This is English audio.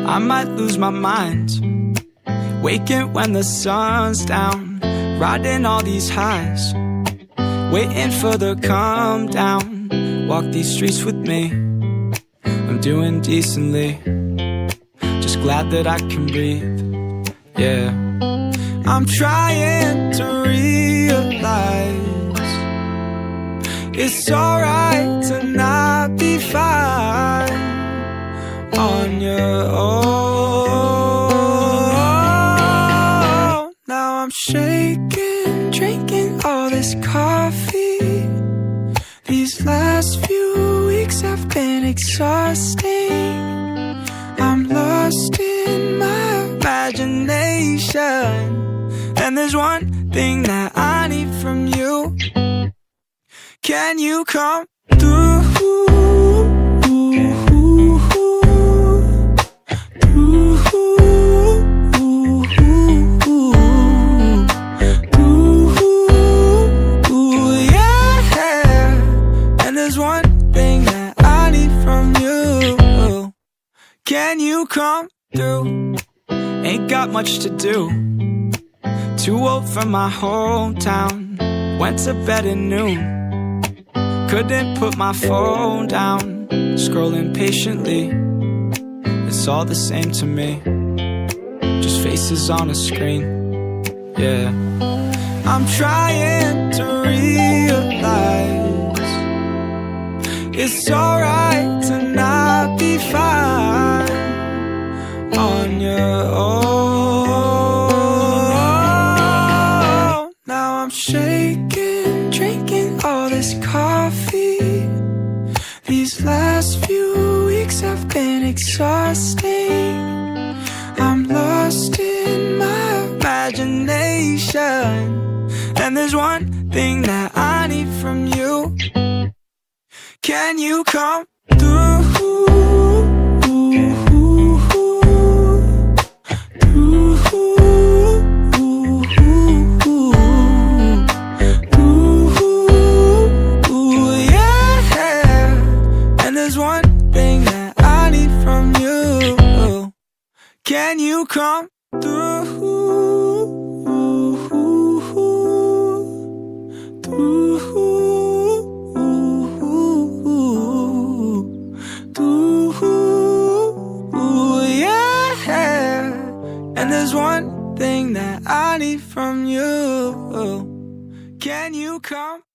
I might lose my mind, waking when the sun's down, riding all these highs, waiting for the calm down. Walk these streets with me, I'm doing decently, just glad that I can breathe, yeah. I'm trying to realize it's alright to not be fine on your own. Now I'm shaking, drinking all this coffee. These last few weeks have been exhausting. I'm lost in my imagination, and there's one thing that I need from you. Can you come through? Can you come through? Ain't got much to do, too old for my hometown. Went to bed at noon, couldn't put my phone down. Scrolling patiently, it's all the same to me, just faces on a screen, yeah. I'm trying to realize it's alright to not be fine on your own. Now I'm shaking, drinking all this coffee. These last few weeks have been exhausting. I'm lost in my imagination, and there's one thing that I need from you. Can you come through? Can you come through? Yeah. And there's one thing that I need from you. Can you come?